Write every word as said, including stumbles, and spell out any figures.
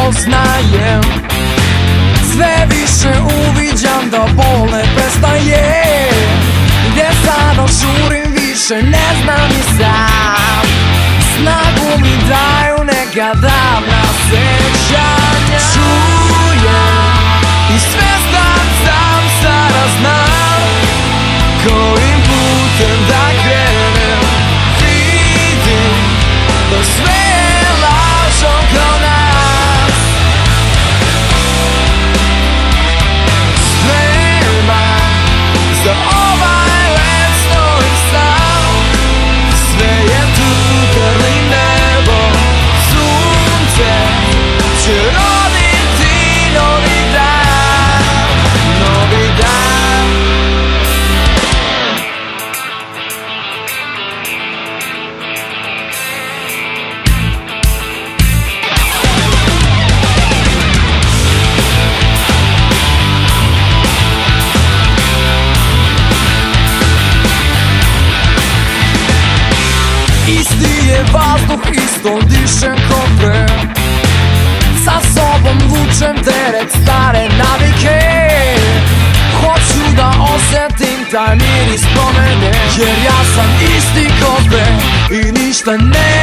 poznajem. Sve više uvidjam da bol ne prestaje. Gdje sada žurim više ne znam ni sam. Snagu mi daju neka davna secanja. Čujem i svestan sam, sada znam kojim putem da krenem. Vidim da sve je lažo kao nas. Spremam za ovaj let stojim sam. Sve je tu grli nebo, sunce će roditi novi dan, novi dan. Isti je vazduh, isto dišem ko pre. Sa sobom vučem teret stare navike. Hoću da osjetim taj miris promene, jer ja sam isti ko pre i ništa ne